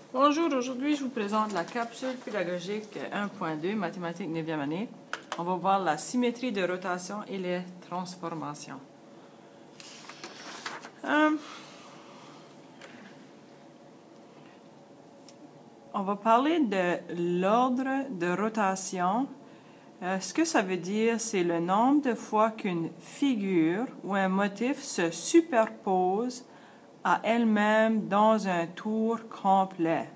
Bonjour, aujourd'hui je vous présente la capsule pédagogique 1.2, mathématiques 9e année. On va voir la symétrie de rotation et les transformations. On va parler de l'ordre de rotation. Ce que ça veut dire, c'est le nombre de fois qu'une figure ou un motif se superpose à elle-même dans un tour complet.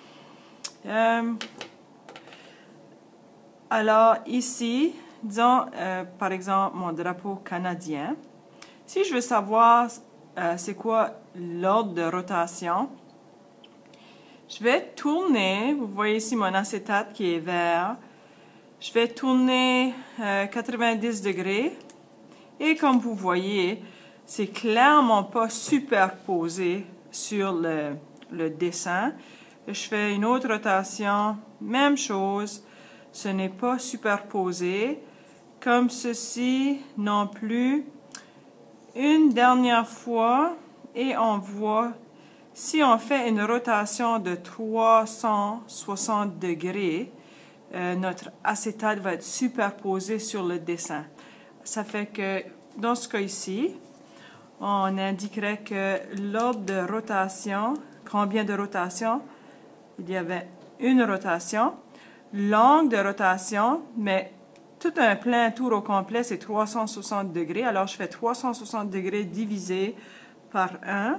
Alors ici, disons par exemple mon drapeau canadien. Si je veux savoir c'est quoi l'ordre de rotation, je vais tourner, vous voyez ici mon acétate qui est vert, je vais tourner 90 degrés et comme vous voyez, c'est clairement pas superposé sur le dessin. Je fais une autre rotation, même chose, ce n'est pas superposé, comme ceci non plus. Une dernière fois, et on voit, si on fait une rotation de 360 degrés, notre acétate va être superposé sur le dessin. Ça fait que, dans ce cas ici, on indiquerait que l'ordre de rotation, combien de rotations? Il y avait une rotation. L'angle de rotation, mais tout un plein tour au complet, c'est 360 degrés. Alors, je fais 360 degrés divisé par 1.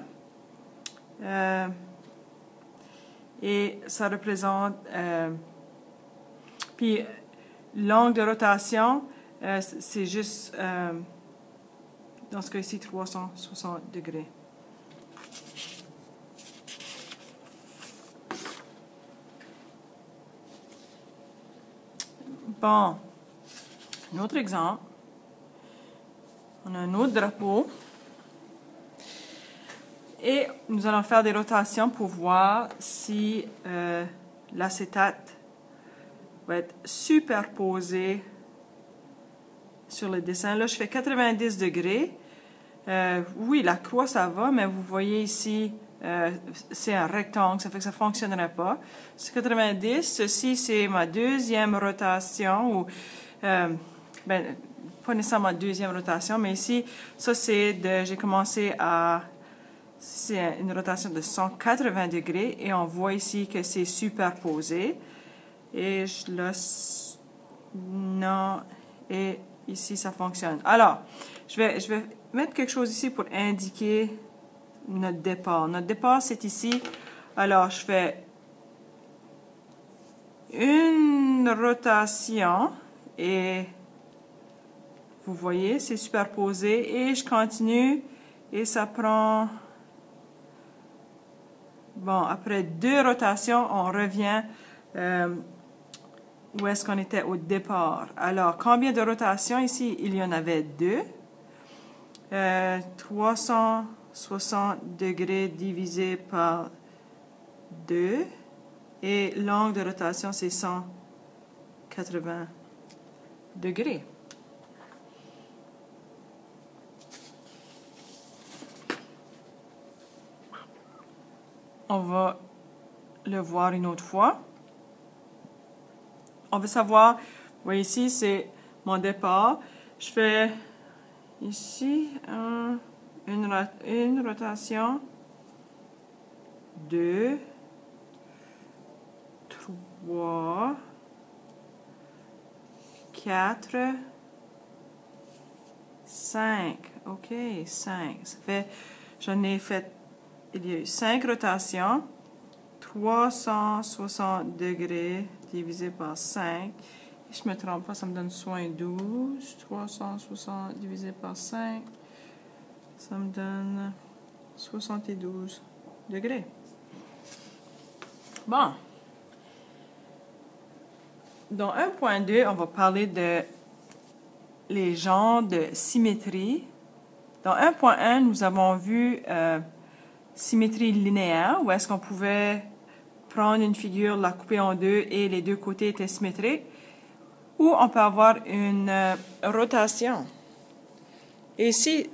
Et ça représente... puis, l'angle de rotation, c'est juste, dans ce cas-ci, 360 degrés. Bon, un autre exemple. On a un autre drapeau. Et nous allons faire des rotations pour voir si l'acétate va être superposé sur le dessin. Là, je fais 90 degrés. Oui, la croix, ça va, mais vous voyez ici, c'est un rectangle, ça fait que ça ne fonctionnerait pas. C'est 90. Ceci, c'est ma deuxième rotation, ou, pas nécessairement deuxième rotation, mais ici, ça, c'est j'ai commencé à... C'est une rotation de 180 degrés, et on voit ici que c'est superposé. Et je laisse... Non, et ici, ça fonctionne. Alors, je vais mettre quelque chose ici pour indiquer notre départ. Notre départ, c'est ici. Alors, je fais une rotation et vous voyez, c'est superposé et je continue et ça prend... Bon, après deux rotations, on revient où est-ce qu'on était au départ. Alors, combien de rotations ici? Il y en avait deux. 360 degrés divisé par 2 et l'angle de rotation c'est 180 degrés. On va le voir une autre fois. On veut savoir, vous voyez ici c'est mon départ. Je fais ici une rotation, 2, 3, 4, 5. OK, 5. Ça fait, j'en ai fait, il y a eu 5 rotations, 360 degrés divisé par 5. Je ne me trompe pas, ça me donne 12. 360 divisé par 5, ça me donne 72 degrés. Bon. Dans 1.2, on va parler de les genres de symétrie. Dans 1.1, nous avons vu symétrie linéaire, où est-ce qu'on pouvait prendre une figure, la couper en deux et les deux côtés étaient symétriques. Ou on peut avoir une rotation. Et ici,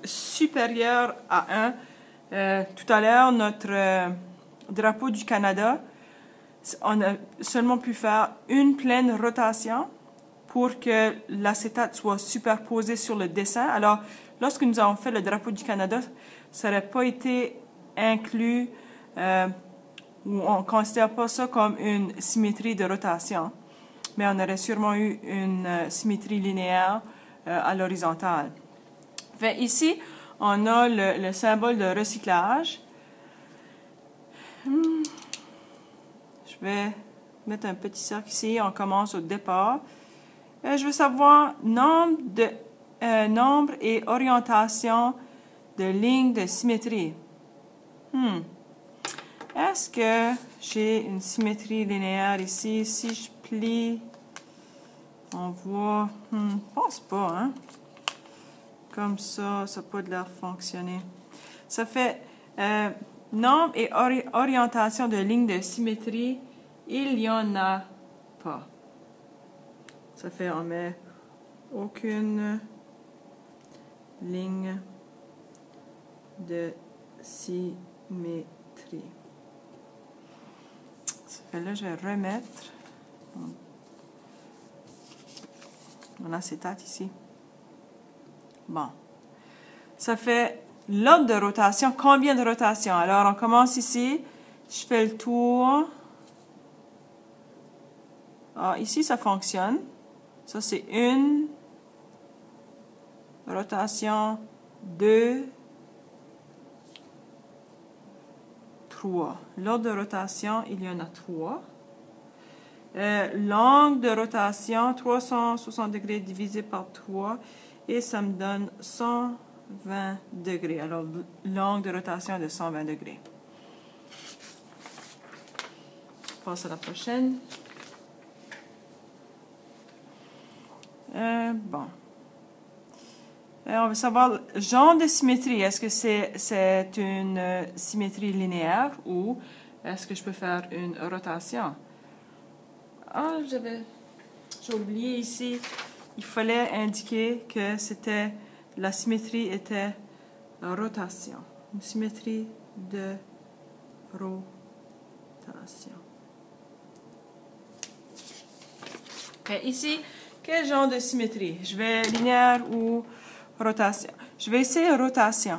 supérieur à 1, tout à l'heure, notre drapeau du Canada, on a seulement pu faire une pleine rotation pour que l'acétate soit superposé sur le dessin. Alors, lorsque nous avons fait le drapeau du Canada, ça n'aurait pas été inclus, ou on ne considère pas ça comme une symétrie de rotation, mais on aurait sûrement eu une symétrie linéaire à l'horizontale. Ici, on a le symbole de recyclage. Je vais mettre un petit cercle ici. On commence au départ. Je veux savoir nombre et orientation de lignes de symétrie. Est-ce que j'ai une symétrie linéaire ici? Si je plie, on voit... je pense pas, hein? Comme ça n'a pas de l'air fonctionner. Ça fait nombre et orientation de lignes de symétrie, il n'y en a pas. Ça fait on met aucune ligne de symétrie. Ça fait là, je vais remettre mon acétate ici. Bon. Ça fait l'ordre de rotation. Combien de rotations? Alors, on commence ici. Je fais le tour. Ah, ici, ça fonctionne. Ça, c'est une rotation, 2, 3. L'ordre de rotation, il y en a 3. L'angle de rotation, 360 degrés divisé par 3. Et ça me donne 120 degrés. Alors, l'angle de rotation est de 120 degrés. On passe à la prochaine. Bon. On veut savoir le genre de symétrie. Est-ce que c'est une symétrie linéaire ou est-ce que je peux faire une rotation? Ah, j'ai oublié ici. Il fallait indiquer que la symétrie était rotation. Une symétrie de rotation. Et ici, quel genre de symétrie? Je vais linéaire ou rotation? Je vais essayer rotation.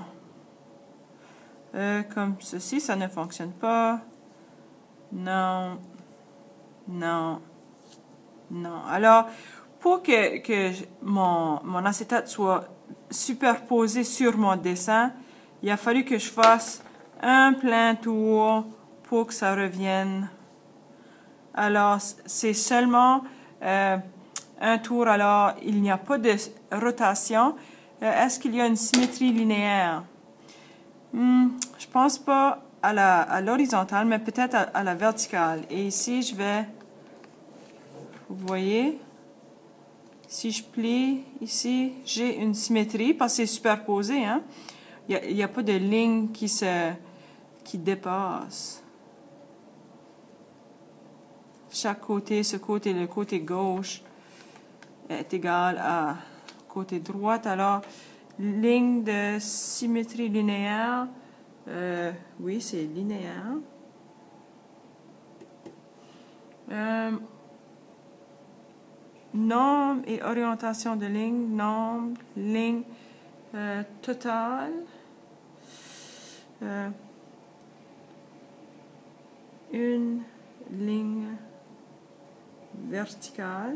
Comme ceci, ça ne fonctionne pas. Non. Non. Non. Alors, pour que mon acétate soit superposé sur mon dessin, il a fallu que je fasse un plein tour pour que ça revienne. Alors, c'est seulement un tour. Alors, il n'y a pas de rotation. Est-ce qu'il y a une symétrie linéaire? Je pense pas à l'horizontale, mais peut-être à la verticale. Et ici, je vais... Vous voyez? Si je plie ici, j'ai une symétrie parce que c'est superposé. Hein? Il n'y a pas de ligne qui dépasse. Chaque côté, le côté gauche est égal à côté droit. Alors, ligne de symétrie linéaire, oui, c'est linéaire. Nombre et orientation de ligne, nombre, ligne totale. Une ligne verticale.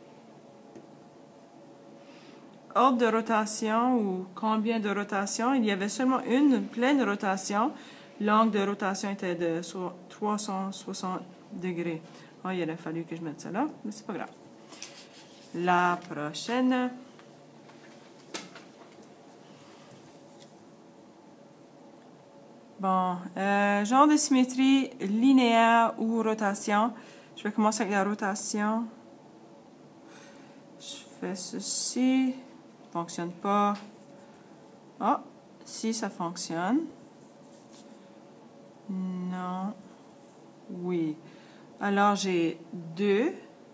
Ordre de rotation ou combien de rotations? Il y avait seulement une pleine rotation. L'angle de rotation était de 360 degrés. Oh, il aurait fallu que je mette ça là, mais c'est pas grave. La prochaine. Bon, genre de symétrie linéaire ou rotation. Je vais commencer avec la rotation. Je fais ceci. Ça ne fonctionne pas. Ah, si ça fonctionne. Non. Oui. Alors, j'ai 2.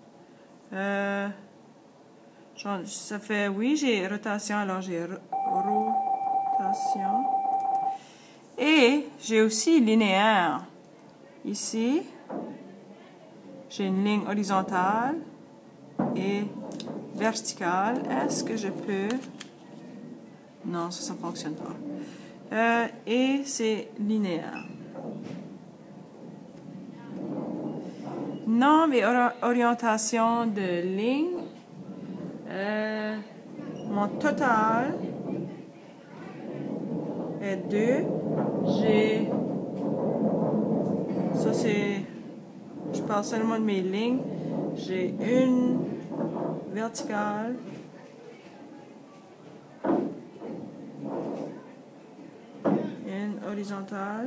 Ça fait, oui, j'ai rotation, alors j'ai rotation. Et j'ai aussi linéaire. Ici, J'ai une ligne horizontale et verticale. Est-ce que je peux... Non, ça ne fonctionne pas. Et c'est linéaire. Nombre et orientation de ligne. Mon total est 2. J'ai... Ça, c'est... Je parle seulement de mes lignes. J'ai une verticale. Une horizontale.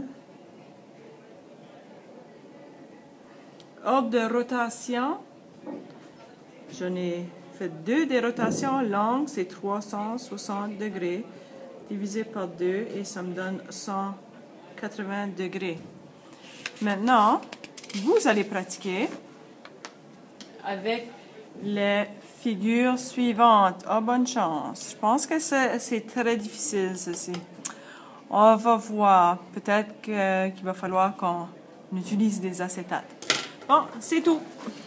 Ordre de rotation. J'en ai fait 2 des rotations longues, c'est 360 degrés, divisé par 2 et ça me donne 180 degrés. Maintenant, vous allez pratiquer avec les figures suivantes. Oh, bonne chance. Je pense que c'est très difficile, ceci. On va voir. Peut-être qu'il va falloir qu'on utilise des acétates. Bon, c'est tout.